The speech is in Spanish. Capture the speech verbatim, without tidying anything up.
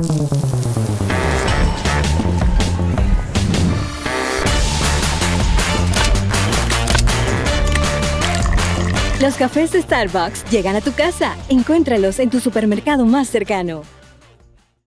Los cafés de Starbucks llegan a tu casa. Encuéntralos en tu supermercado más cercano.